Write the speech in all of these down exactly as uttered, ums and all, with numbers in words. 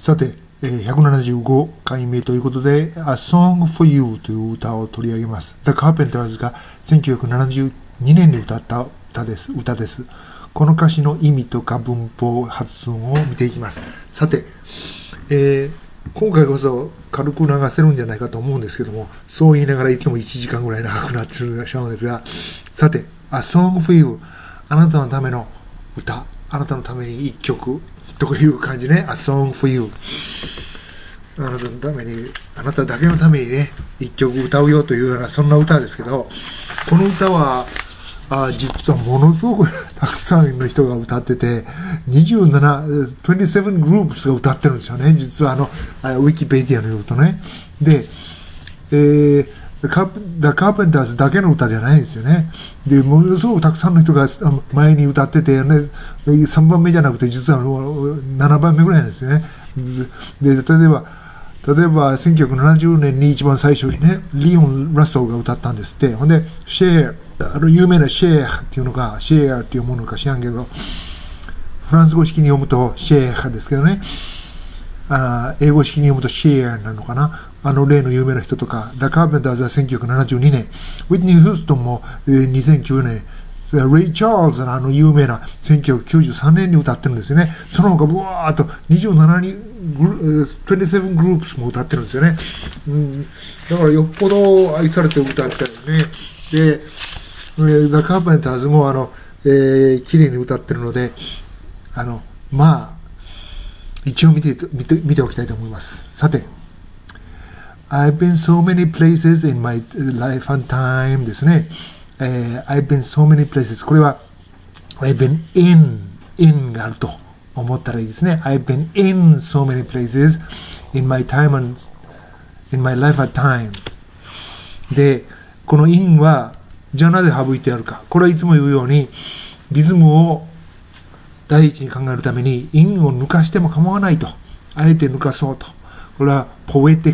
さて、ひゃくななじゅうごかいめということで、A Song for You という歌を取り上げます。The Carpenters がせんきゅうひゃくななじゅうにねんに歌った歌です。歌です。この歌詞の意味とか文法、発音を見ていきます。さて、えー、今回こそ軽く流せるんじゃないかと思うんですけども、そう言いながらいつもいちじかんぐらい長くなってしまうんですが、さて、A Song for You、あなたのための歌、あなたのために一曲という感じね、A Song for You。あなたのために、あなただけのためにね、一曲歌うよというような、そんな歌ですけど、この歌は、あ実はものすごくたくさんの人が歌ってて、にじゅうなな、にじゅうななグループが歌ってるんですよね、実はあの、ウィキペディアによるとね。で、えー、The Carpenters だけの歌じゃないんですよね。で、ものすごくたくさんの人が前に歌ってて、ね、さんばんめじゃなくて、実はななばんめぐらいなんですよね。で、例えば、例えば、せんきゅうひゃくななじゅうねんに一番最初にね、リオン・ラッソーが歌ったんですって。ほんで、シェア、あの有名なシェアっていうのが、シェアっていうものか知らんけど、フランス語式に読むとシェアですけどね、あ英語式に読むとシェアなのかな。あの例の有名な人とか、The Carpentersはせんきゅうひゃくななじゅうにねん、ウィトニー・ヒューストンも、えー、にせんきゅうねん、レイ・チャールズのあの有名なせんきゅうひゃくきゅうじゅうさんねんに歌ってるんですよね。その他、ぶわーっとにじゅうななにグル、にじゅうななグループも歌ってるんですよね。うん、だからよっぽど愛されてる歌みたいですね。で、The Carpentersもあの、えー、綺麗に歌ってるので、あの、まあ、一応見て、見て、見ておきたいと思います。さて、I've been so many places in my life and time ですね。Uh, I've been so many places. これは I've been in, in があると思ったらいいですね。I've been in so many places in my time and in my life at time. で、この in はじゃあなぜ省いてあるか。これはいつも言うようにリズムを第一に考えるために in を抜かしても構わないと。あえて抜かそうと。これは poetic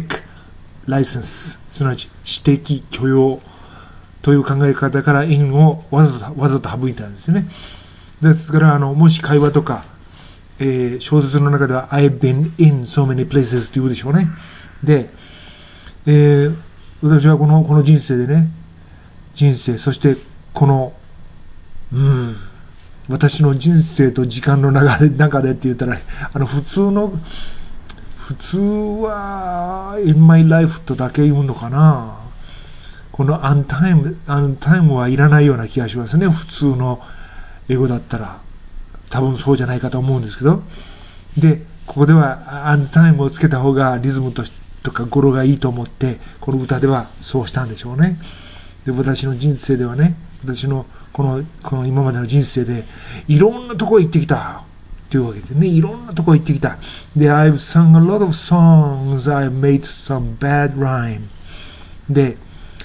license。すなわち詩的許容。という考え方から in をわざとわざと省いたんですね。ですからあのもし会話とか、えー、小説の中では I've been in so many places と言うでしょうね。で、えー、私はこのこの人生でね、人生そしてこのうん私の人生と時間の流れ中でって言ったらあの普通の普通は in my life とだけ言うのかな。この untime、untime はいらないような気がしますね。普通の英語だったら。多分そうじゃないかと思うんですけど。で、ここでは untime をつけた方がリズムととか語呂がいいと思って、この歌ではそうしたんでしょうね。で、私の人生ではね、私のこの、この今までの人生で、いろんなとこ行ってきた。というわけでね、いろんなとこ行ってきた。で、I've sung a lot of songs, I've made some bad rhyme. で、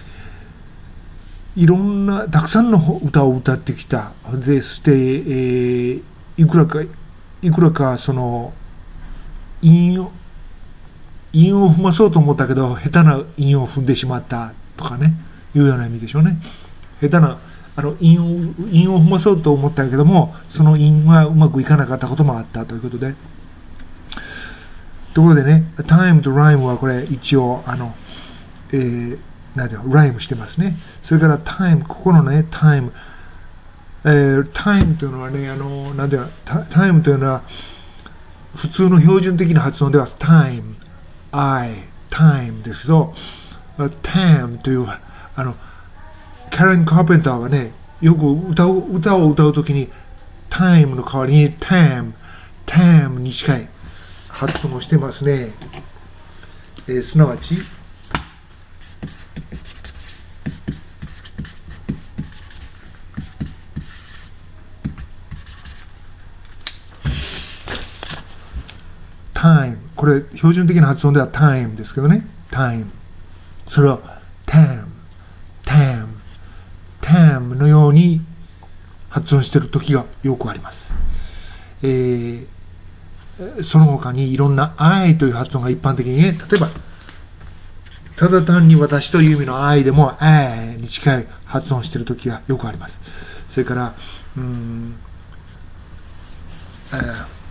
いろんな、たくさんの歌を歌ってきた。で、そして、えー、いくらか、いくらか、その、韻を、韻を踏まそうと思ったけど、下手な韻を踏んでしまったとかね、いうような意味でしょうね。下手な、あの、韻を、韻を踏まそうと思ったけども、その韻がうまくいかなかったこともあったということで。ところでね、time と rhyme はこれ一応、あの、えー、なんていうの、ライムしてますね。それから time、ここのね、time、えー、time というのはね、あの、なんていうの、time というのは、普通の標準的な発音では time、I、time ですけど、tam という、あの、キャレン・カーペンターはね、よく歌を、歌を歌うときに、time の代わりに tam、tam に近い発音をしてますね。えー、すなわち、time これ標準的な発音では time ですけどね time それを tam tam tam のように発音している時がよくあります、えー、その他にいろんな I という発音が一般的にね、例えばただ単に私という意味の I でも I に近い発音している時がよくあります。それからうーん、えー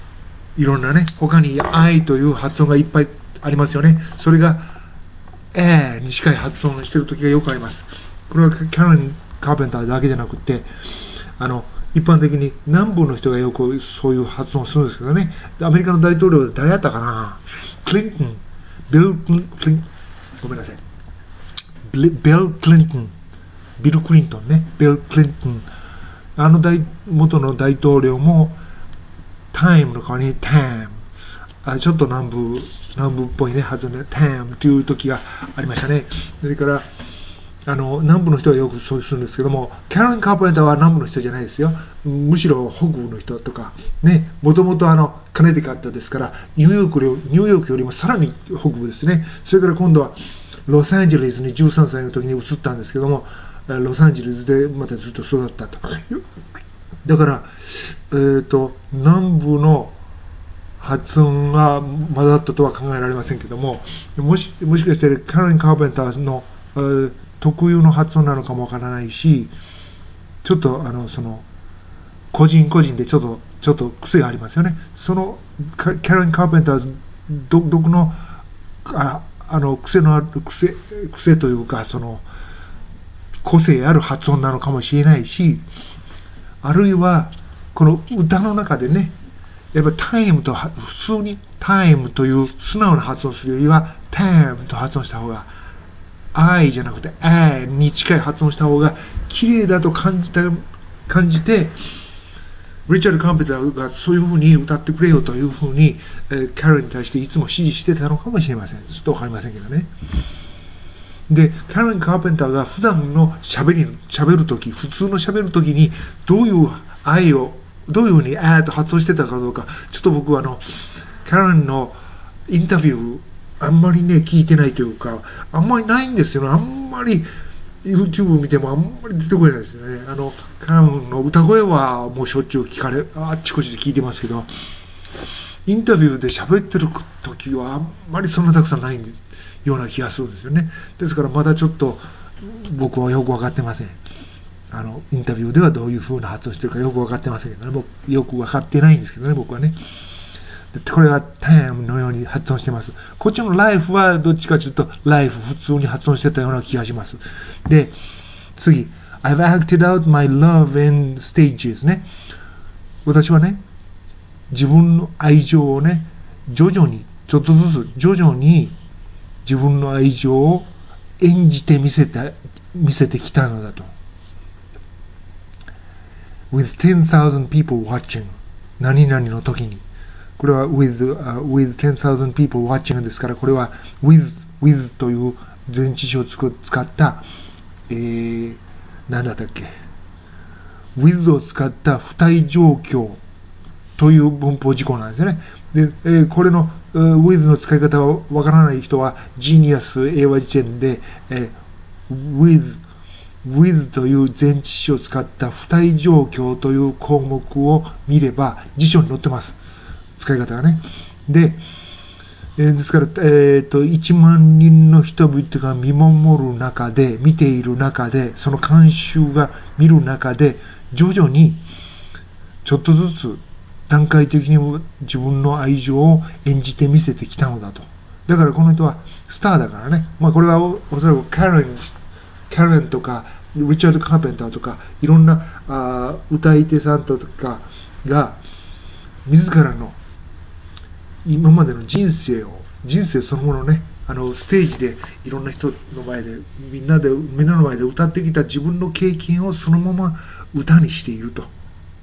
いろんなね、他に愛という発音がいっぱいありますよね。それがえーに近い発音をしている時がよくあります。これはキャロリン・カーペンターだけじゃなくて、あの一般的に南部の人がよくそういう発音をするんですけどね。アメリカの大統領で誰やったかな、クリントン、ビル・クリントン、ごめんなさい、ビル・クリントン、ビル・クリントンね、ビル・クリントン、あの大元の大統領もタイムの代わりにタイム、あちょっと南部南部っぽいね発音でタイムという時がありましたね。それからあの南部の人はよくそうするんですけども、キャロリン・カーペンターは南部の人じゃないですよ。むしろ北部の人とかね、もともとあのカネティカットですからニューヨークよりニューヨークよりもさらに北部ですね。それから今度はロサンゼルスにじゅうさんさいの時に移ったんですけども、ロサンゼルスでまたずっと育ったと。だから、えーと、南部の発音が混ざったとは考えられませんけども、もしもしかしてキャロリン・カーペンターの、えー、特有の発音なのかもわからないし、ちょっとあのその個人個人でちょっとちょっと癖がありますよね。そのキャロリン・カーペンター独特のああの癖のある癖癖というか、その個性ある発音なのかもしれないし、あるいはこの歌の中でね、やっぱタイムと普通にタイムという素直な発音するよりはタイムと発音した方が、愛じゃなくて愛に近い発音した方が綺麗だと感じた感じて、リチャード・カーペンターがそういうふうに歌ってくれよというふうに、えー、キャロリンに対していつも指示してたのかもしれません。ちょっとわかりませんけどね。で、キャロリン・カーペンターが普段の喋り喋るとき、普通の喋るときにどういう愛をどういうふうにあーと発音してたかどうか、ちょっと僕はあのキャロリンのインタビューあんまりね聞いてないというか、あんまりないんですよね。あんまり YouTube 見てもあんまり出てこないですよね。あのキャロリンの歌声はもうしょっちゅう聞かれ、あっちこっちで聞いてますけど、インタビューで喋ってる時はあんまりそんなたくさんないような気がするんですよね。ですからまだちょっと僕はよく分かってません。あのインタビューではどういうふうな発音してるかよく分かってませんけどね。僕よく分かってないんですけどね、僕はね。これはタイムのように発音してます。こっちのライフはどっちかというとライフ普通に発音してたような気がします。で、次、I've acted out my love in stages ね。私はね、自分の愛情をね、徐々に、ちょっとずつ徐々に自分の愛情を演じてみせた、見せてきたのだと。with ten thousand people watching 何々の時に、これは with,、uh, with ten thousand people watching ですから、これは with, with という前置詞を使った、えー、何だったっけ with を使った不対状況という文法事項なんですよね。で、えー、これの、uh, with の使い方がわからない人はジーニアス英和辞典で、えー、with with という前置詞を使った不対状況という項目を見れば辞書に載ってます。使い方がね。で、えー、ですから、えーと、いちまんにんの人々が見守る中で、見ている中で、その観衆が見る中で、徐々にちょっとずつ段階的に自分の愛情を演じてみせてきたのだと。だからこの人はスターだからね。まあこれはおそらくキャロリンキャロリンとかリチャード・カーペンターとかいろんなあ歌い手さんとかが自らの今までの人生を人生そのものね、あのステージでいろんな人の前でみんなでみんなの前で歌ってきた自分の経験をそのまま歌にしていると。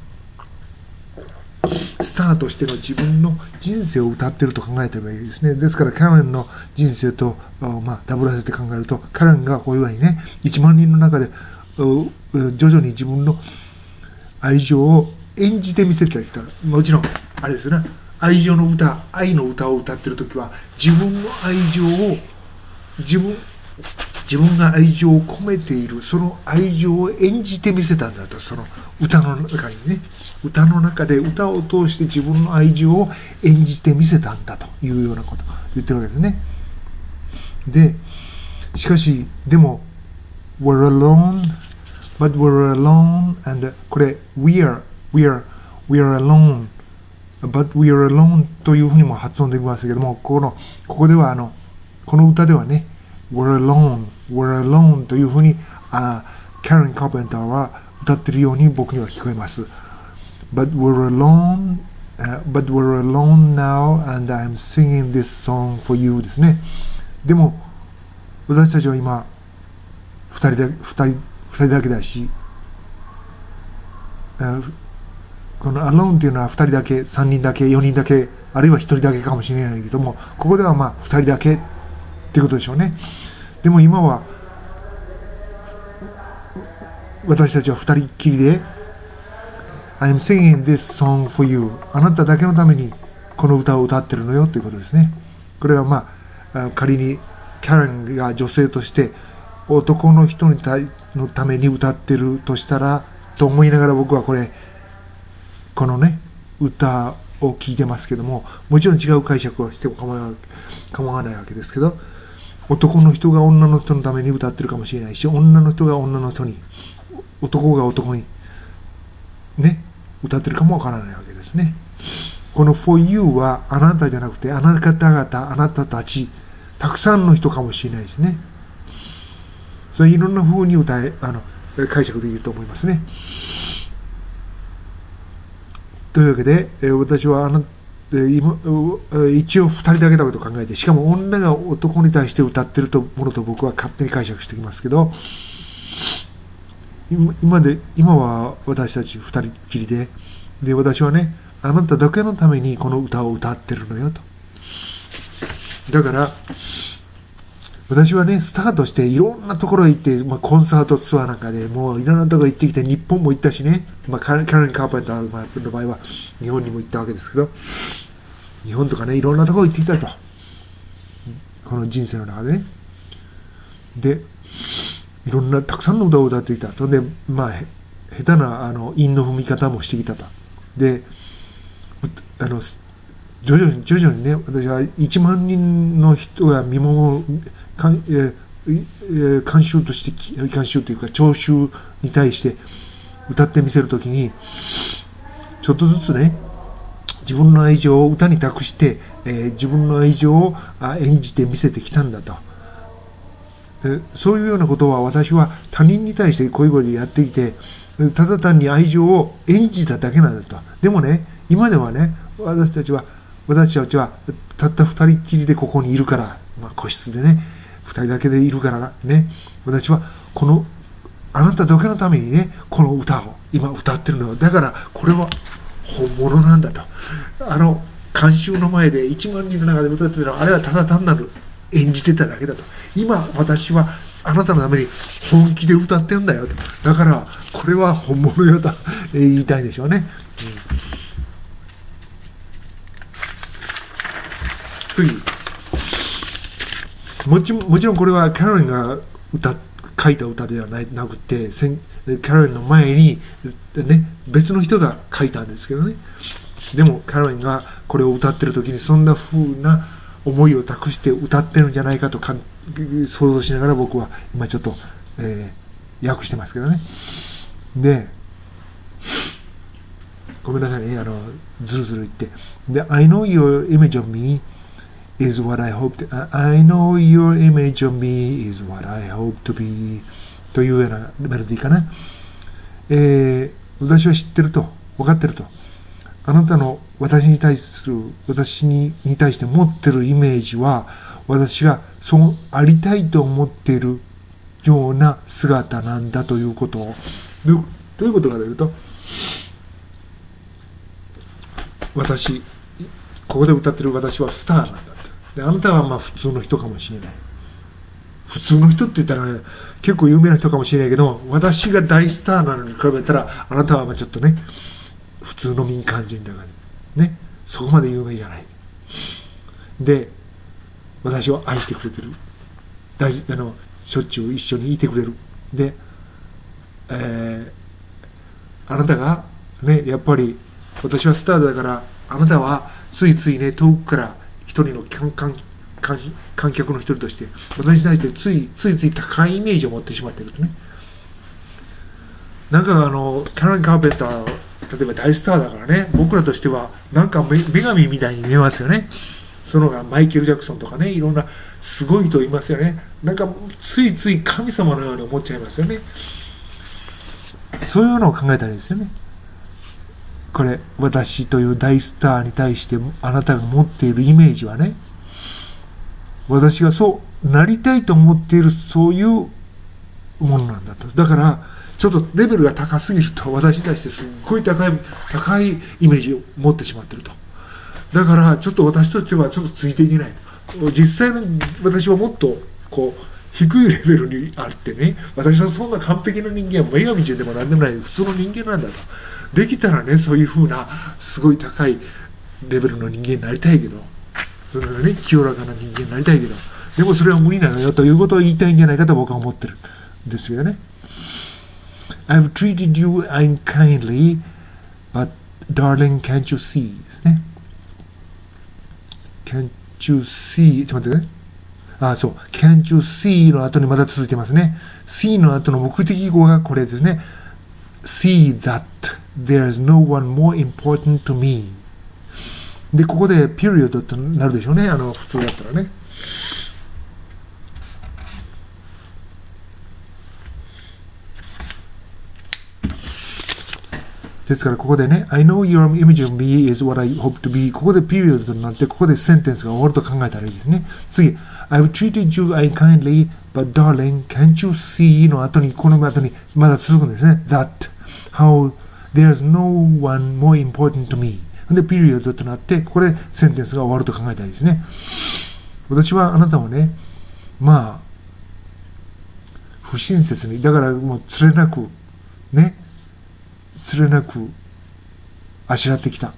スターとしての自分の人生を歌っていると考えてもいいですね。ですからキャロリンの人生と、まあ、ダブらせて考えると、キャロリンがこういうふうにね、いちまんにんの中で徐々に自分の愛情を演じてみせてきた。もちろんあれですね、愛情の歌、愛の歌を歌っているときは自分の愛情を自分自分が愛情を込めているその愛情を演じてみせたんだと。その歌の中にね、歌の中で歌を通して自分の愛情を演じてみせたんだというようなことを言ってるわけですね。で、しかしでも we're alone but we're alone and これ we are we are we are alone but we are alone というふうにも発音できますけども、ここの、ここではあの、この歌ではね、we're alone, we're alone というふうに、あ、Karen Carpenter は歌っているように僕には聞こえます。But we're alone,、uh, but we're alone now and I'm singing this song for you ですね。でも、私たちは今、二人だ、二人、二人だけだし、この alone っていうのはふたりだけ、さんにんだけ、よにんだけ、あるいはひとりだけかもしれないけども、ここではまあふたりだけっていうことでしょうね。でも今は私たちはふたりっきりで I'm singing this song for you あなただけのためにこの歌を歌ってるのよということですね。これはまあ仮にキャレンが女性として男の人にたのために歌ってるとしたらと思いながら僕はこれこのね歌を聴いてますけども、もちろん違う解釈をしても構わ、構わないわけですけど、男の人が女の人のために歌ってるかもしれないし、女の人が女の人に、男が男にね歌ってるかもわからないわけですね。この For You はあなたじゃなくてあなた方、あなたたち、たくさんの人かもしれないですね。それいろんな風に歌えあの解釈できると思いますね。というわけで、えー、私はあの、えー、今一応ふたりだけだと考えて、しかも女が男に対して歌ってるとものと僕は勝手に解釈してきますけど、今で今は私たちふたりっきりで、で私はね、あなただけのためにこの歌を歌ってるのよと。だから私はね、スタートしていろんなところへ行って、まあ、コンサートツアーなんかでもういろんなところ行ってきて、日本も行ったしね、まあ、カレン・カーペンターの場合は日本にも行ったわけですけど、日本とかね、いろんなところ行ってきたと。この人生の中でね。で、いろんなたくさんの歌を歌ってきたと。で、まあ、下手なあの韻の踏み方もしてきたと。で、あの、徐々に徐々にね、私はいちまんにんの人が見守る、かんえー、監修として、監修というか聴衆に対して歌ってみせるときに、ちょっとずつね、自分の愛情を歌に託して、えー、自分の愛情を演じてみせてきたんだと。でそういうようなことは私は他人に対してこういうことでやってきて、ただ単に愛情を演じただけなんだと。でもね、今ではね、私たちは、私たちはたった二人っきりでここにいるから、まあ、個室でね、二人だけでいるからね、私はこのあなただけのためにね、この歌を今歌ってるのよ。だからこれは本物なんだと。あの観衆の前でいちまんにんの中で歌ってたのは、あれはただ単なる演じてただけだと。今私はあなたのために本気で歌ってるんだよと。だからこれは本物よと言いたいでしょうね。うん、次。もちもちろんこれはキャロリンが歌書いた歌ではなくて、キャロリンの前に、ね、別の人が書いたんですけどね。でもキャロリンがこれを歌ってる時にそんな風な思いを託して歌ってるんじゃないかとか想像しながら僕は今ちょっと、えー、訳してますけどね。で、ごめんなさいね、あのずるずる言って。で、I know your image of me is what I hope to, I know your image of me is what I hope to be というようなメロディーかな。えー、私は知ってると、分かってると。あなたの私に対する、私にに対して持ってるイメージは、私がそうありたいと思っているような姿なんだということを。どういうことかというと、私、ここで歌ってる私はスターなんだと。で、あなたはまあ普通の人かもしれない。普通の人って言ったら、ね、結構有名な人かもしれないけど、私が大スターなのに比べたら、あなたはまあちょっとね、普通の民間人だからね、そこまで有名じゃない。で、私を愛してくれてる。大事あのしょっちゅう一緒にいてくれる。で、えー、あなたがね、やっぱり私はスターだから、あなたはついついね、遠くから一人の観観観観客の一人として私に対してついついつい高いイメージを持ってしまっているとね。 なんかあのキャロン・カーペンター、例えば大スターだからね、僕らとしてはなんか女神みたいに見えますよね。そのがマイケル・ジャクソンとかね、いろんなすごい人いますよね。なんかついつい神様のように思っちゃいますよね。そういうのを考えたらいいですよね。これ、私という大スターに対してあなたが持っているイメージはね、私がそうなりたいと思っているそういうものなんだと。だからちょっとレベルが高すぎると、私に対してすっごい高い高いイメージを持ってしまっていると。だからちょっと私としてはちょっとついていけない。実際の私はもっとこう低いレベルにあってね、私はそんな完璧な人間は女神でも何でもない普通の人間なんだと。できたらね、そういうふうなすごい高いレベルの人間になりたいけど、それがね、清らかな人間になりたいけど、でもそれは無理なのよということを言いたいんじゃないかと僕は思ってるんですよね。I've treated you unkindly, but darling, can't you see? ですね。Can't you see? ちょっと待ってね。あ、そう。Can't you see の後にまだ続いてますね。see の後の目的語がこれですね。See that there's no one more important to me. で、ここで period となるでしょうね。あの、普通だったらね。ですから、ここでね、I know your image of me is what I hope to be. ここで period となって、ここでセンテンスが終わると考えたらいいですね。次、I've treated you unkindly, but darling, can't you see の後に、この後にまだ続くんですね。That, how there's no one more important to me. で、period となって、ここでセンテンスが終わると考えたらいいですね。私はあなたをね、まあ、不親切に、だからもうつれなく、ね、つれなくあしらってきた。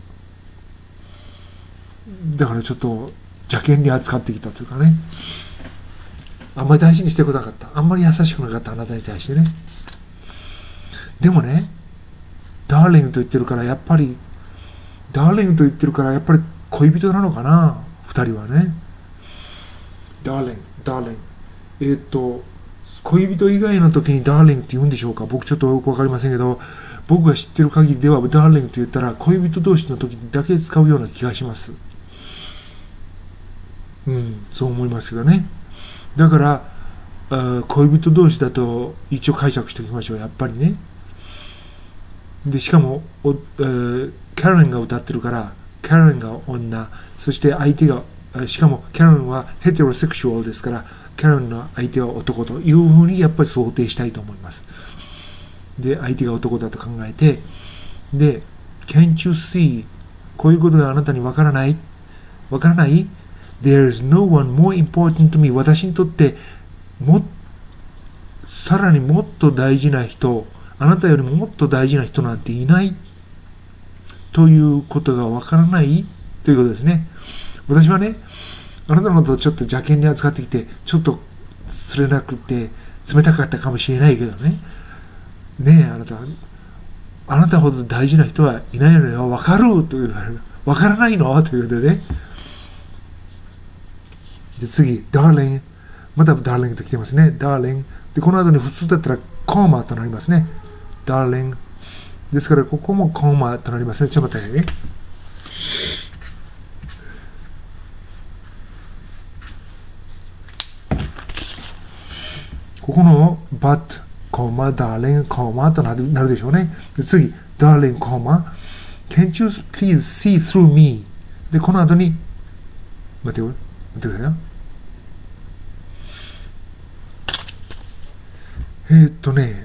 だからちょっと邪険に扱ってきたというかね、あんまり大事にしてこなかった、あんまり優しくなかった、あなたに対してね。でもね、ダーリングと言ってるからやっぱりダーリングと言ってるからやっぱり恋人なのかな、二人はね。ダーリングダーリングえー、っと恋人以外の時にダーリングって言うんでしょうか。僕ちょっとよくわかりませんけど、僕が知ってる限りではダーリングと言ったら恋人同士の時だけ使うような気がします。うん、そう思いますけどね。だからあ恋人同士だと一応解釈しておきましょう、やっぱりね。でしかもお、えー、キャロンが歌ってるからキャロンが女、そして相手がしかもキャロンはヘテロセクシュアルですから、キャロンの相手は男というふうにやっぱり想定したいと思います。で、相手が男だと考えて、で、can't you see? こういうことがあなたにわからないわからない ?There's no one more important to me. 私にとっても、さらにもっと大事な人、あなたよりももっと大事な人なんていないということがわからないということですね。私はね、あなたのことをちょっと邪険に扱ってきて、ちょっとつれなくて冷たかったかもしれないけどね。ねえ、あなた、あなたほど大事な人はいないのよ、わかるという、わからないのということでね。で、次、darling。また darling と来てますね。darling。で、この後に普通だったらコーマとなりますね。darling。ですから、ここもコーマとなりますね。ちょっと待ってね。ここの butコーマ、darling、コーマとなる、なるでしょうね。で次、darling、コーマ、can't you please see through me? で、この後に、待ってよ、待ってくださいよ。えー、っとね、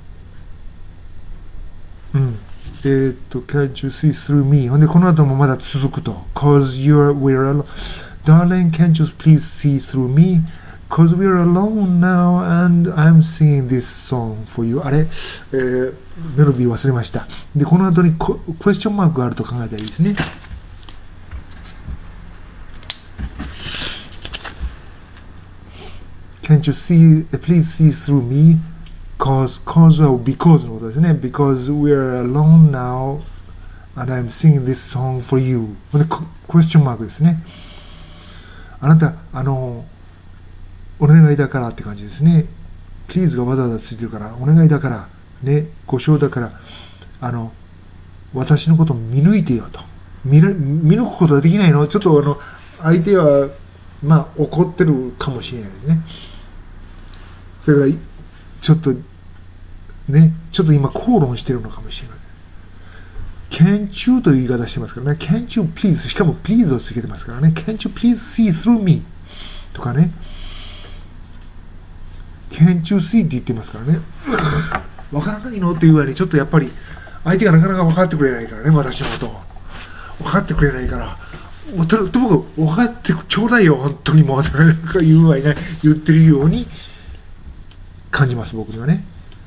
うん。えー、っと、can't you see through me? ほんで、この後もまだ続くと。cause you're, we're alone. Darling, can't you please see through me?Cause we're alone now and I'm singing this song for you. あれ、えー、メロディー忘れました。で、この後にクエスチョンマークがあると考えたらいいですね。Can't you see, please see through me? Cause, cause or because のことですね。Because we're alone now and I'm singing this song for you. これクエスチョンマークですね。あなた、あの、お願いだからって感じですね。Please がわざわざついてるから、お願いだから、 ね、故障だから、あの、私のことを見抜いてよと。見る見抜くことができないの？ちょっとあの、相手は、まあ、怒ってるかもしれないですね。それから、ちょっと、ね、ちょっと今口論してるのかもしれない。Can't you という言い方してますからね。Can't you please? しかも please をつけてますからね。Can't you please see through me? とかね。Can't you see って言ってますからね。わからないのっていう具合に、ちょっとやっぱり、相手がなかなか分かってくれないからね、私のことを。分かってくれないから、とともかく分かってちょうだいよ、本当にもう、とか言うわいない、言ってるように感じます、僕にはね。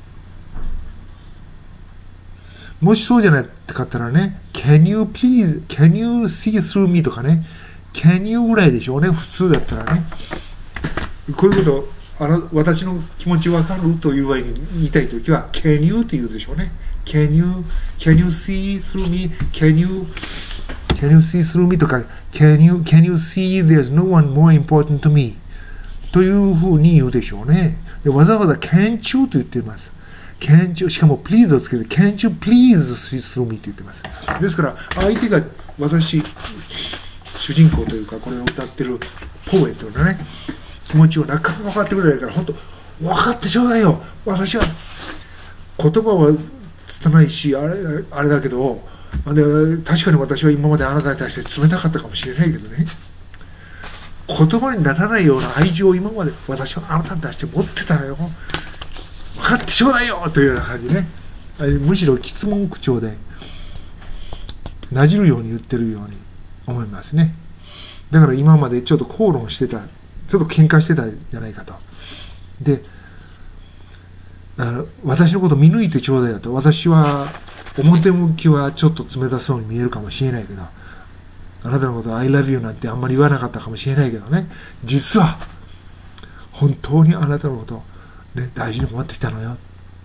もしそうじゃないかったらね、Can you please, can you see through me とかね、Can you ぐらいでしょうね、普通だったらね。こういうこと、あの私の気持ち分かるという具合に言いたいときは、Can you って言うでしょうね。Can you, can you see through me? Can you, can you see through me? とか、Can you, can you see there's no one more important to me? というふうに言うでしょうね。でわざわざ Can't you と言っています。Can't you, しかも please をつけて Can't you please see through me と言っています。ですから、相手が私、主人公というか、これを歌ってるポエットのね、気持ちをなかなか分かってくれないから、本当、分かってちょうだいよ。私は言葉は拙いし、あれ、あれだけど、で、確かに私は今まであなたに対して冷たかったかもしれないけどね、言葉にならないような愛情を今まで私はあなたに対して持ってたのよ。分かってちょうだいよというような感じね。むしろ質問口調でなじるように言ってるように思いますね。だから今までちょっと口論してた、ちょっと喧嘩してたんじゃないかと。で、あの私のこと見抜いてちょうだいよと。私は表向きはちょっと冷たそうに見えるかもしれないけど、あなたのこと I love you なんてあんまり言わなかったかもしれないけどね、実は本当にあなたのことを、ね、大事に思ってきたのよ。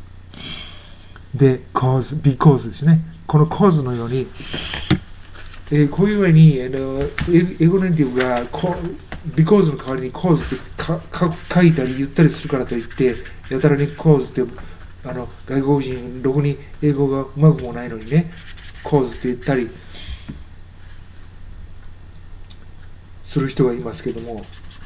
で、cause, because ですね。この cause のように、えー、こういうふうに、あの英語ネイティブが because の代わりに cause ってかか書いたり言ったりするからといって、やたらに cause ってあの外国人、ろくに英語がうまくもないのにね、cause って言ったりする人がいますけども、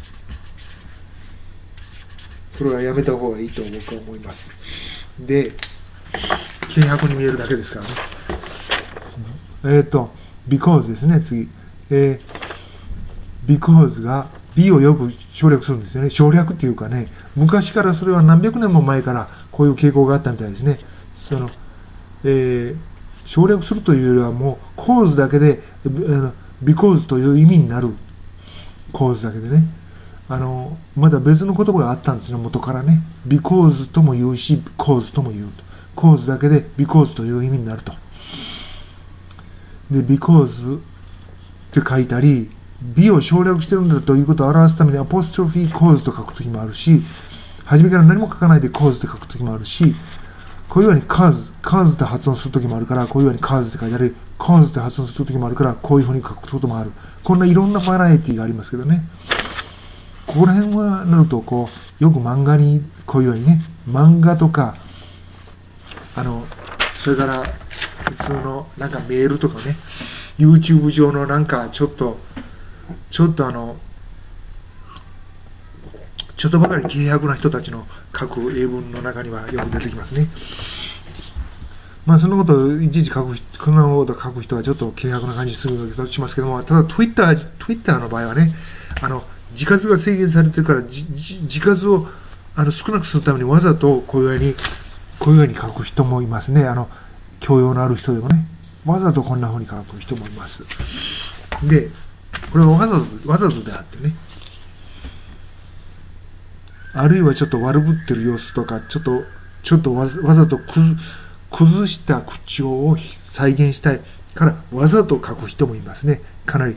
それはやめた方がいいと僕は思います。で、軽薄に見えるだけですからね。えっと、because ですね、次。えー、because が B をよく省略するんですよね。省略っていうかね、昔からそれは何百年も前からこういう傾向があったみたいですね。その、えー、省略するというよりはもう cause だけで、because という意味になる cause だけでね。あの、まだ別の言葉があったんですね、元からね。because とも言うし、cause とも言うと。cause だけで because という意味になると。で、because って書いたり、B を省略してるんだということを表すためにアポストロフィー cause と書くときもあるし、初めから何も書かないで cause って書くときもあるし、こういうように cause、cause って発音するときもあるから、こういうように cause って書いたり、cause って発音するときもあるから、こういうふうに書くこともある。こんないろんなバラエティがありますけどね。ここら辺はなると、こう、よく漫画に、こういうようにね、漫画とか、あの、それから普通のなんかメールとかね、YouTube 上のなんかちょっと、ちょっとあの、ちょっとばかり軽薄な人たちの書く英文の中にはよく出てきますね。まあそのことをいちいち書く、こんなこと書く人はちょっと軽薄な感じするとしますけども、ただ Twitter、Twitter の場合はね、あの、字数が制限されてるから、字数をあの少なくするためにわざとこういうように、こういうように書く人もいますね。あの、教養のある人でもね、わざとこんな風に書く人もいます。で、これはわざと、わざとであってね、あるいはちょっと悪ぶってる様子とか、ちょっと、ちょっとわざ、わざと崩、崩した口調を再現したいから、わざと書く人もいますね。かなり、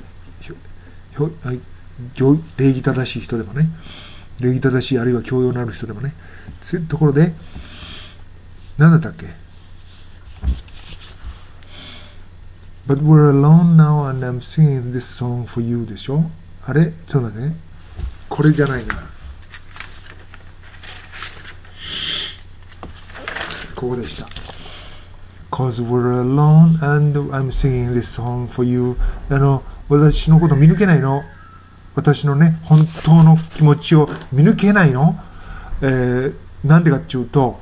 礼儀正しい人でもね、礼儀正しい、あるいは教養のある人でもね。ところで、何だったっけ？ But we're alone now and I'm singing this song for you でしょ？あれ？ちょっと待ってね。これじゃないな。こここでした。Cause we're alone and I'm singing this song for you. あの、私のこと見抜けないの？私のね、本当の気持ちを見抜けないの？えー、なんでかっていうと、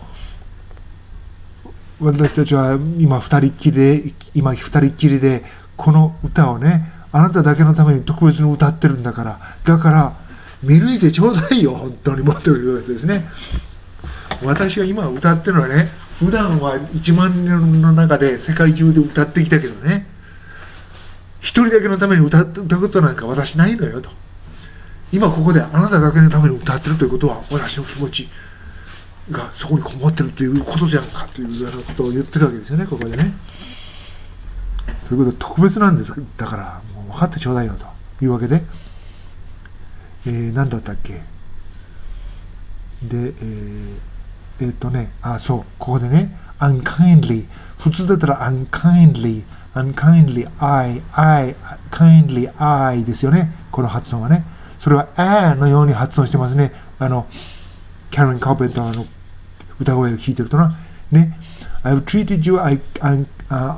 私たちは今二人っきりで、今二人っきりで、この歌をね、あなただけのために特別に歌ってるんだから、だから、見抜いてちょうだいよ、本当にもということですね。私が今歌ってるのはね、普段はいちまん人の中で世界中で歌ってきたけどね、一人だけのために歌ったことなんか私ないのよと。今ここであなただけのために歌ってるということは、私の気持ちがそこにこもってるということじゃんかというようなことを言ってるわけですよね、ここでね。そういうこと特別なんです。だからもう分かってちょうだいよというわけで、えー、何だったっけ。で、えー、えー、っとね、あ、そう、ここでね、unkindly、普通だったら unkindly、unkindly I、I、kindly I ですよね、この発音はね。それは A のように発音してますね。あの、キャロン・カーペンターの歌声を聞いてるとな、ね、I've treated you I, I, uh,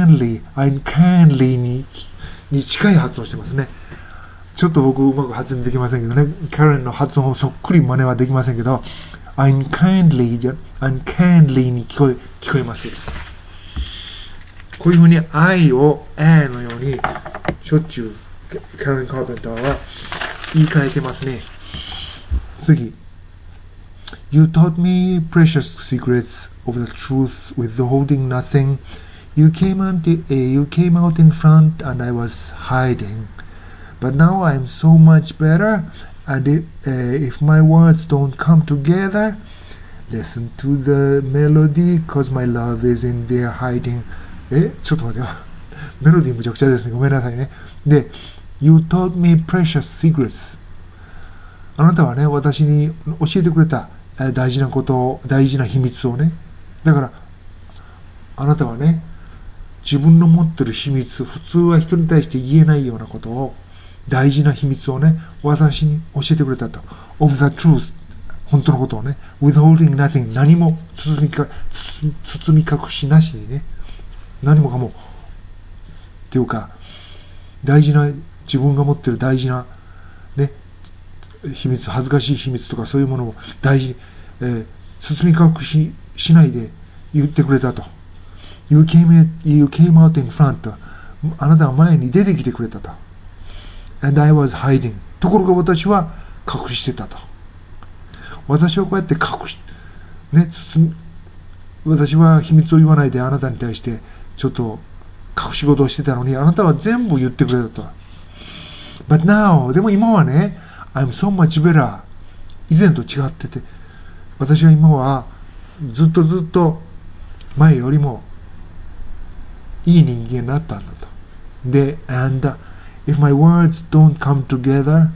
unkindly、unkindly に, に近い発音してますね。ちょっと僕うまく発音できませんけどね、キャロンの発音をそっくり真似はできませんけど、unkindly じゃ、unkindly に聞こえ、聞こえます。こういうふうに I を A のようにしょっちゅうキャロリン・カーペンターは言い換えてますね。次。You taught me precious secrets of the truth withholding nothing. You came out, uh, you came out in front and I was hiding. But now I'm so much better, and if, uh, if my words don't come together, listen to the melody, cause my love is in there hiding. え、ちょっと待ってよ。メロディーむちゃくちゃですね。ごめんなさいね。で、You taught me precious secrets. あなたはね、私に教えてくれた大事なことを、大事な秘密をね。だから、あなたはね、自分の持ってる秘密、普通は人に対して言えないようなことを、大事な秘密をね、私に教えてくれたと。of the truth. 本当のことをね。withholding nothing. 何も包みか、包み隠しなしにね。何もかも。っていうか、大事な、自分が持ってる大事な、ね、秘密、恥ずかしい秘密とかそういうものを大事に、えー、包み隠ししないで言ってくれたと。You came, you came out in front. あなたは前に出てきてくれたと。And I was hiding. ところが私は隠してたと。私はこうやって隠し、ね、包み、私は秘密を言わないであなたに対してちょっと隠し事をしてたのに、あなたは全部言ってくれたと。But now, でも今はね、I'm so much better. 以前と違ってて、私は今はずっとずっと前よりもいい人間になったんだと。で、and if my words don't come together,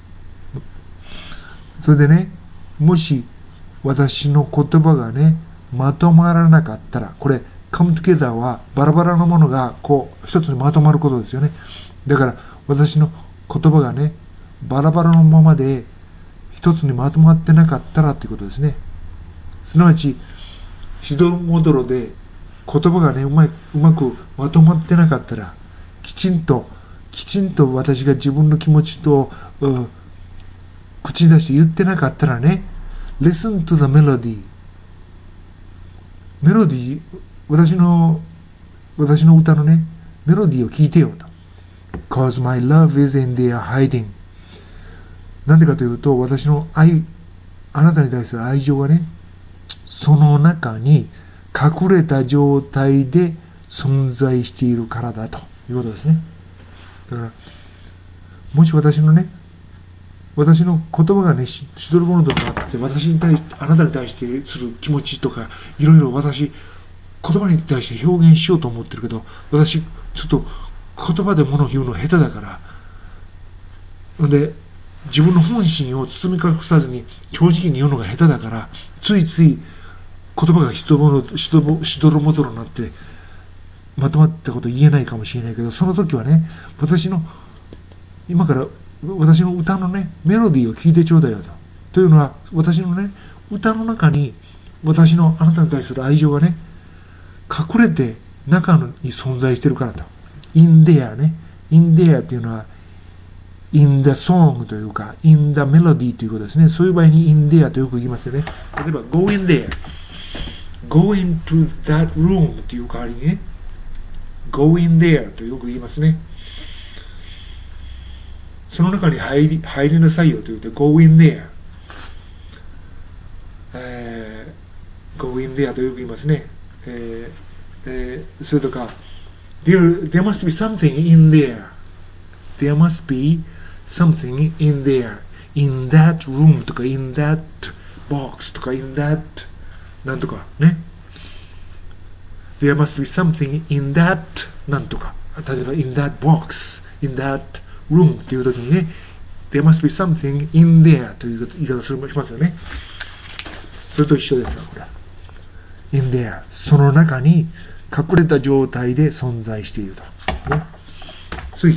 それでね、もし私の言葉がね、まとまらなかったら、これ、come together はバラバラのものがこう一つにまとまることですよね。だから私の言葉がね、バラバラのままで一つにまとまってなかったらということですね。すなわち、しどろもどろで言葉がね、うまい、うまくまとまってなかったら、きちんと、きちんと私が自分の気持ちと、口に出して言ってなかったらね、listen to the melody。メロディー、私の、私の歌のね、メロディーを聞いてよと。Cause my love is in there hiding。なんでかというと、私の愛、あなたに対する愛情がね、その中に隠れた状態で存在しているからだということですね。だから、もし私のね、私の言葉がね、しどろものとかあって、私に対して、あなたに対してする気持ちとか、いろいろ私、言葉に対して表現しようと思ってるけど、私、ちょっと言葉で物を言うの下手だから、で、自分の本心を包み隠さずに正直に言うのが下手だから、ついつい言葉がしどろもどろになって、まとまったこと言えないかもしれないけど、その時はね、私の、今から私の歌のね、メロディーを聞いてちょうだいよと。というのは、私のね、歌の中に私のあなたに対する愛情がね、隠れて中に存在してるからと。in there ね。in there っていうのは、in the song というか、in the melody ということですね。そういう場合に in there とよく言いますよね。例えば、go in there。go into that room という代わりにね、go in there とよく言いますね。その中に入り、入りなさいよと言って、go in there。えー、go in there とよく言いますね。えーえー、それとか、there, there must be something in there。there must be something in there. in that room とか、in that box とか、in that なんとかね。there must be something in that なんとか。例えば、in that box, in that room っていう時にね、there must be something in there という言い方しますよね。それと一緒ですよ、これ。in there。その中に隠れた状態で存在していると。ね、次。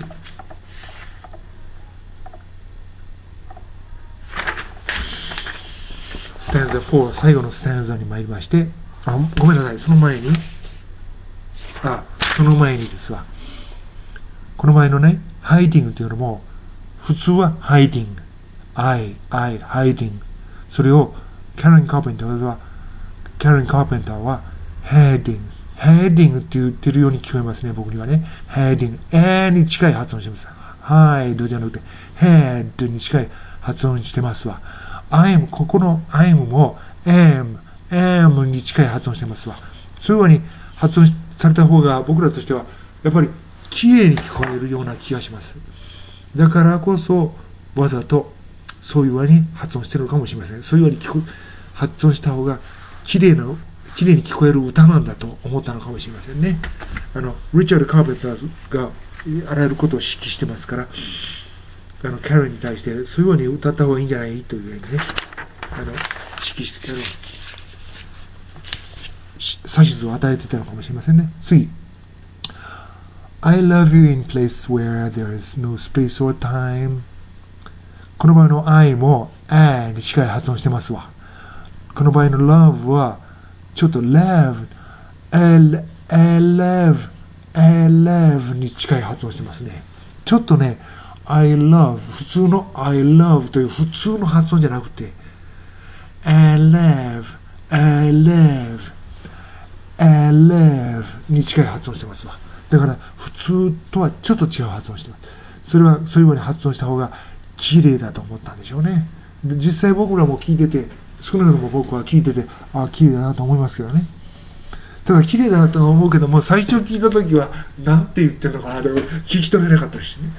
スタンザフォー、最後のスタンザに参りまして、あ、ごめんなさい、その前に、あ、その前にですわ。この前のね、ハイディングというのも、普通はハイディング。I, I, ハイディング。それを、キャロリン・カーペンターは、キャロリン・カーペンターは、ヘディング。ヘディングって言ってるように聞こえますね、僕にはね。ヘディング。えーに近い発音してます。ハイドじゃなくて、ヘッドに近い発音してますわ。I'm、ここの I'm も am、am に近い発音してますわ。そういうふうに発音された方が僕らとしては、やっぱり綺麗に聞こえるような気がします。だからこそ、わざとそういうふうに発音してるのかもしれません。そういうふうに聞こ発音した方が綺麗な、綺麗に聞こえる歌なんだと思ったのかもしれませんね。あの、リチャード・カーペンターズがあらゆることを指揮してますから、あの、キャロルに対して、そういうふうに歌った方がいいんじゃないというふうにね、あの、指揮して、あの、指図を与えていたのかもしれませんね。次。I love you in place where there is no space or time. この場合の I も A に近い発音してますわ。この場合の love は、ちょっと love、L、love、love に近い発音してますね。ちょっとね、I love、普通の I love という普通の発音じゃなくて、I love、I love、I love に近い発音してますわ。だから普通とはちょっと違う発音してます。それはそういうふうに発音した方が綺麗だと思ったんでしょうね。で実際僕らも聞いてて、少なくとも僕は聞いてて、ああ、綺麗だなと思いますけどね。ただ綺麗だなと思うけども、最初聞いたときは何て言ってるのかなと聞き取れなかったりしてね。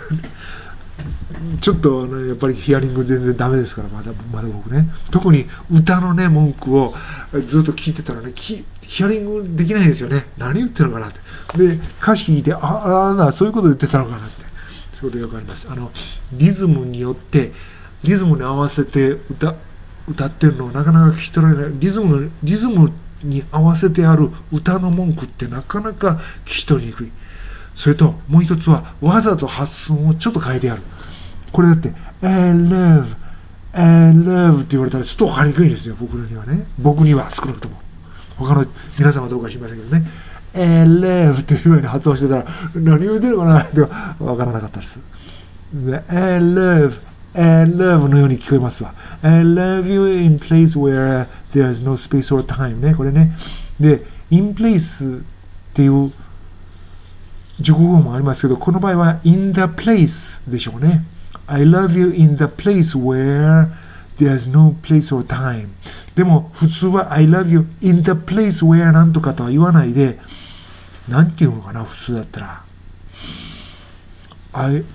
ちょっとあのやっぱりヒアリング全然ダメですから、まだまだ僕ね。特に歌のね文句をずっと聞いてたらね、ヒアリングできないんですよね。何言ってるのかなって。で歌詞聞いて、ああそういうこと言ってたのかなって。それでよくあります。あのリズムによってリズムに合わせて歌歌ってるのをなかなか聞き取られない。リズムリズムに合わせてある歌の文句ってなかなか聞き取りにくい。それともう一つはわざと発音をちょっと変えてやる。これだって I love I love って言われたらちょっと分かりにくいんですよ、僕にはね。僕には少なくとも。他の皆さんはどうか知りませんけどね。I love というように発音してたら何を言ってるのかなって分からなかったです。で I love I love のように聞こえますわ。I love you in place where there is no space or time ね。これね。で、in place っていう熟語もありますけど、この場合は in the place でしょうね。I love you in the place where there is no place or time。でも、普通は I love you in the place where なんとかとは言わないで、なんていうのかな、普通だったら。I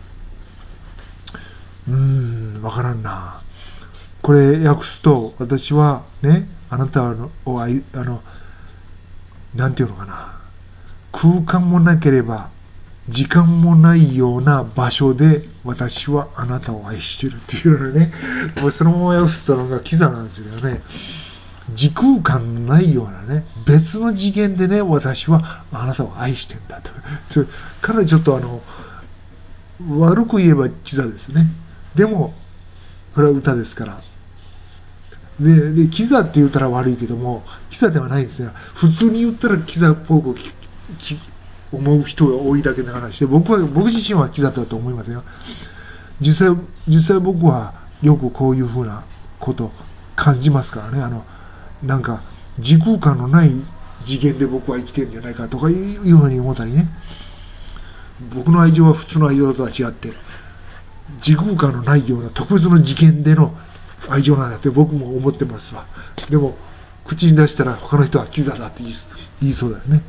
うーん、わからんな。これ訳すと、私はね、あなたのをあい、あの、なんていうのかな。空間もなければ、時間もないような場所で、私はあなたを愛してるっていうのね、もうそのまま訳すとのがキザなんですよね。時空間ないようなね、別の次元でね、私はあなたを愛してんだと。かなりちょっとあの、悪く言えばキザですね。でも、これは歌ですから、 で、で、キザって言ったら悪いけども、キザではないんですよ。普通に言ったらキザっぽく思う人が多いだけの話で、僕は、僕自身はキザだと思いますよ。実際、実際僕はよくこういうふうなこと感じますからね。あの、なんか、時空間のない次元で僕は生きてるんじゃないかとかいうふうに思ったりね。僕の愛情は普通の愛情とは違って、時空間のないような特別の次元での愛情なんだって僕も思ってますわ。でも口に出したら他の人はキザだって言い、言いそうだよね。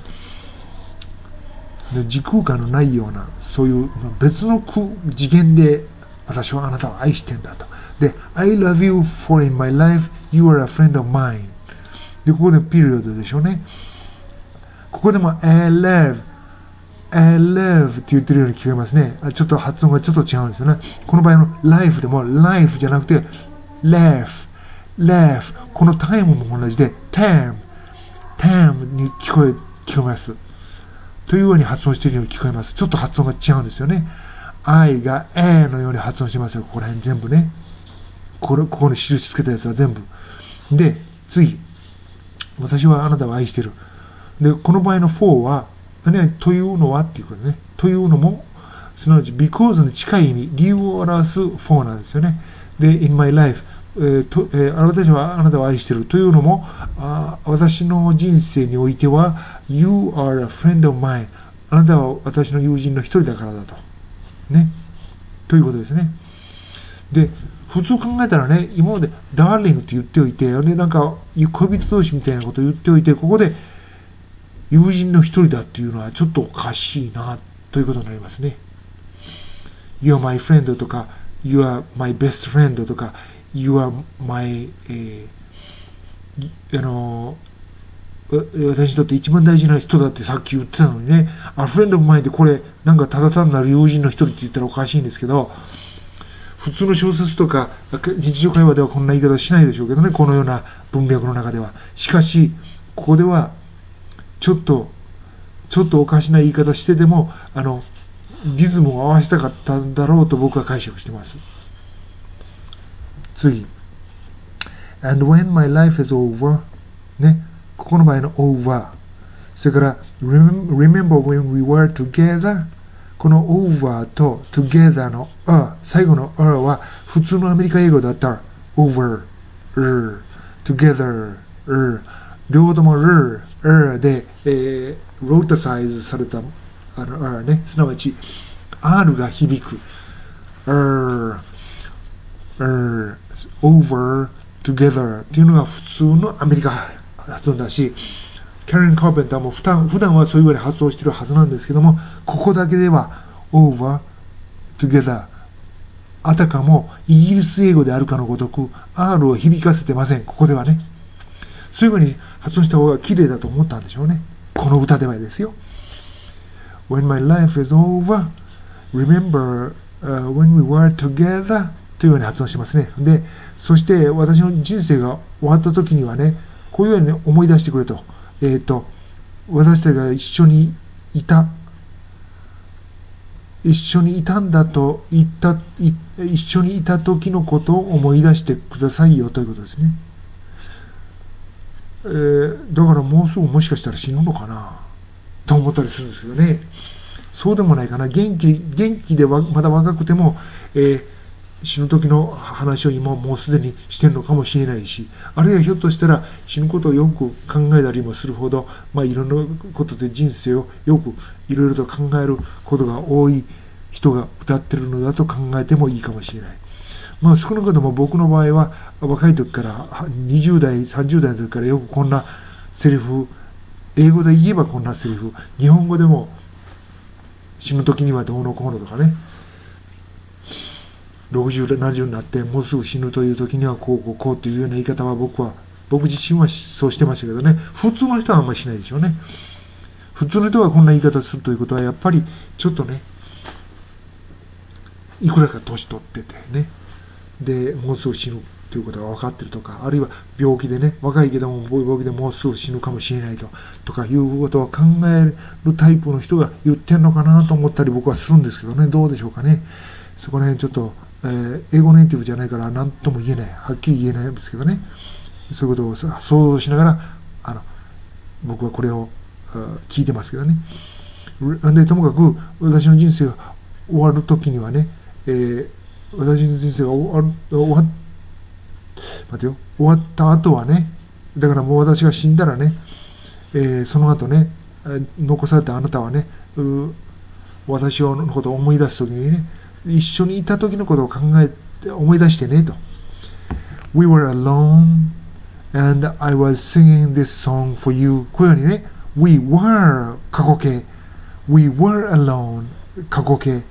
で、時空間のないようなそういう別の次元で私はあなたを愛してんだと。で、I love you for in my life, you are a friend of mine。で、ここでピリオドでしょうね。ここでも I love、I love って言ってるように聞こえますね。ちょっと発音がちょっと違うんですよね。この場合の life でも life じゃなくて laugh、laugh。このタイムも同じで time、time に聞こえ、聞こえます。というように発音しているように聞こえます。ちょっと発音が違うんですよね。I が A のように発音しますよ。ここら辺全部ね。これ、ここに印つけたやつは全部。で、次。私はあなたを愛している。で、この場合の for は、ね、というのはっていうことね。というのも、すなわち because に近い意味、理由を表す for なんですよね。で、in my life、えーとえー、私はあなたを愛しているというのも、あ私の人生においては、You are a friend of mine。あなたは私の友人の一人だからだと。ね。ということですね。で、普通考えたらね、今までダーリングって言っておいて、ね、なんか恋人同士みたいなことを言っておいて、ここで友人の一人だっていうのはちょっとおかしいなということになりますね。You are my friend とか、You are my best friend とか、You are my、えー、あの私にとって一番大事な人だってさっき言ってたのにね、A friend of mine でこれなんかただ単なる友人の一人って言ったらおかしいんですけど、普通の小説とか日常会話ではこんな言い方しないでしょうけどね、このような文脈の中では。しかしここではちょっとちょっとおかしな言い方してでもあのリズムを合わせたかったんだろうと僕は解釈してます。次。And when my life is over ね、ここの場合の over。それから remember when we were together。この over と together の a、最後の a は普通のアメリカ英語だったら over、er、together、er、両方とも er、er で、えー、ロータサイズされたあの er ね、すなわち R が響く er、er、over、together っていうのが普通のアメリカ発音だし、キャレン・カーペンターも普段、普段はそういうふうに発音しているはずなんですけども、ここだけでは over, together あたかもイギリス英語であるかのごとく R を響かせてません。ここではね。そういうふうに発音した方が綺麗だと思ったんでしょうね。この歌ではですよ。When my life is over, remember、uh, when we were together というように発音してますね。で、そして私の人生が終わった時にはね、こういうように、ね、思い出してくれと。えっと、私たちが一緒にいた、一緒にいたんだと言った、一緒にいた時のことを思い出してくださいよということですね。えー、だからもうすぐもしかしたら死ぬのかなと思ったりするんですけどね。そうでもないかな。元気、元気ではまだ若くても、えー、死ぬ時の話を今もうすでにしてるのかもしれないし、あるいはひょっとしたら死ぬことをよく考えたりもするほど、まあいろんなことで人生をよくいろいろと考えることが多い人が歌ってるのだと考えてもいいかもしれない。まあ少なくとも僕の場合は若い時からにじゅう代、さんじゅう代の時からよくこんなセリフ、英語で言えばこんなセリフ、日本語でも死ぬ時にはどうのこうのとかね、ろくじゅう、ななじゅうになってもうすぐ死ぬという時にはこうこうこうというような言い方は僕は僕自身はそうしてましたけどね。普通の人はあんまりしないでしょうね。普通の人がこんな言い方するということはやっぱりちょっとね、いくらか年取っててね、でもうすぐ死ぬということが分かってるとか、あるいは病気でね、若いけども病気でもうすぐ死ぬかもしれないととかいうことを考えるタイプの人が言ってんのかなと思ったり僕はするんですけどね。どうでしょうかね。そこら辺ちょっとえー、英語ネイティブじゃないから何とも言えない、はっきり言えないんですけどね、そういうことを想像しながらあの僕はこれを聞いてますけどね。でともかく私の人生が終わる時にはね、えー、私の人生が終わる終わ待てよ終わった後はね、だからもう私が死んだらね、えー、その後ね、残されたあなたはね、私のことを思い出す時にね、一緒にいた時のことを考えて思い出してねと。We were alone and I was singing this song for you。 こういうようにね、We were 過去形、We were alone 過去形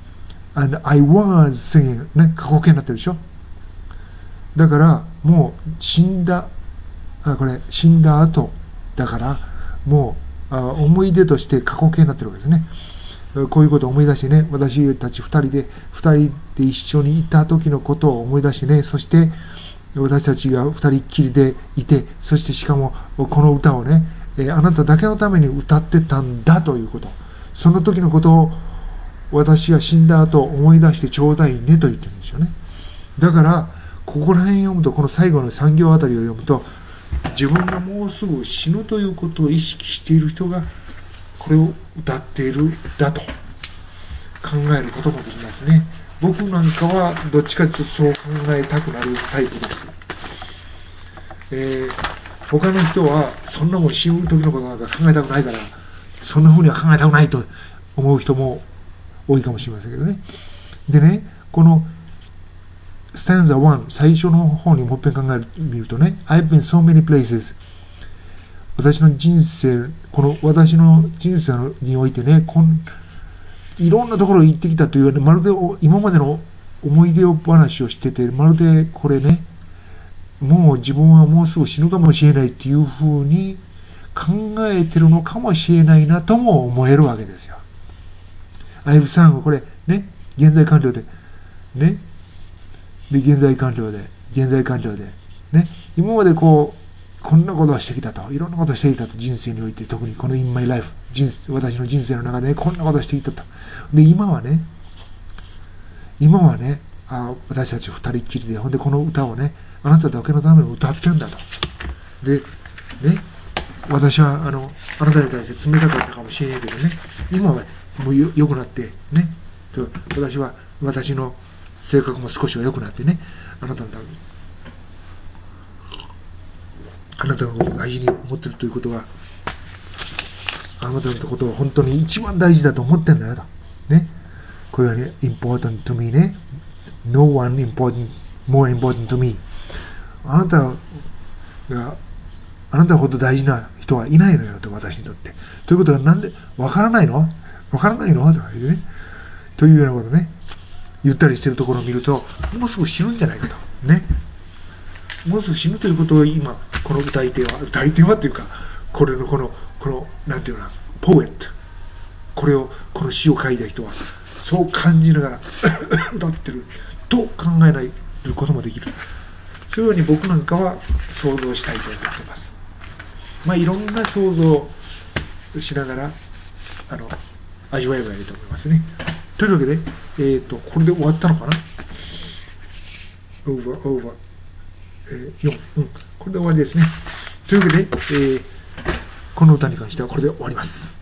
and I was singing ね、過去形になってるでしょ。だからもう死んだ、あこれ死んだ後だからもうあ思い出として過去形になってるわけですね。こういうことを思い出してね、私たちふたりでふたりで一緒にいた時のことを思い出してね、そして私たちがふたりっきりでいて、そしてしかもこの歌をね、あなただけのために歌ってたんだということ、その時のことを私が死んだ後思い出してちょうだいねと言ってるんですよね。だからここら辺読むと、この最後のさん行あたりを読むと、自分がもうすぐ死ぬということを意識している人がこれを歌っているだと考えることもできますね。僕なんかはどっちかというとそう考えたくなるタイプです。えー、他の人はそんなもん死ぬ時のことなんか考えたくないから、そんな風には考えたくないと思う人も多いかもしれませんけどね。でね、このスタンザワン、最初の方にもう一遍考えてみるとね、I've been so many places。私の人生、この私の人生においてね、こんいろんなところに行ってきたという、まるで今までの思い出話をしてて、まるでこれね、もう自分はもうすぐ死ぬかもしれないっていうふうに考えてるのかもしれないなとも思えるわけですよ。I've sung、これね、現在完了で、ね、で、現在完了で、現在完了で、ね、今までこう、こんなことをしてきたと、いろんなことをしてきたと、人生において、特にこの In My Life、人生私の人生の中で、ね、こんなことをしてきたと。で、今はね、今はね、あ私たち二人っきりで、ほんでこの歌をね、あなただけのために歌ってるんだと。で、ね、私はあのあなたに対して冷たかったかもしれないけどね、今はもうよ良くなって、ね、と私は私の性格も少しは良くなってね、あなたのために。あなたのことを大事に思ってるということは、あなたのことを本当に一番大事だと思ってるんだよと。ね。これはね、important to me ね。No one important, more important to me。あなたが、あなたほど大事な人はいないのよと、私にとって。ということは、なんで、わからないのわからないのとか言うね。というようなことね、言ったりしてるところを見ると、もうすぐ死ぬんじゃないかと。ね。もうすぐ死ぬということを今、この歌い手は、歌い手はというか、これのこの、この、なんていうのかな、ポエット。これを、この詩を書いた人は、そう感じながら歌ってると考えないこともできる。そういうように僕なんかは想像したいと思っています。まあ、いろんな想像しながら、あの、味わえばいいと思いますね。というわけで、えっと、これで終わったのかな？オーバー、オーバー。えー、よん、うん、これで終わりですね。というわけで、えー、この歌に関してはこれで終わります。